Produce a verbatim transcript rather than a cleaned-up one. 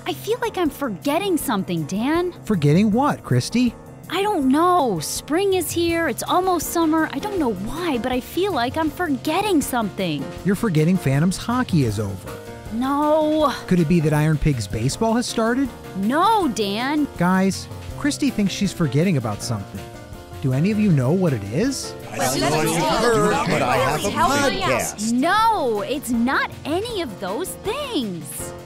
I feel like I'm forgetting something, Dan. Forgetting what, Kristi? I don't know. Spring is here. It's almost summer. I don't know why, but I feel like I'm forgetting something. You're forgetting Phantom's hockey is over. No. Could it be that Iron Pig's baseball has started? No, Dan. Guys, Kristi thinks she's forgetting about something. Do any of you know what it is? I don't know if you've heard, but I have a podcast. No, it's not any of those things.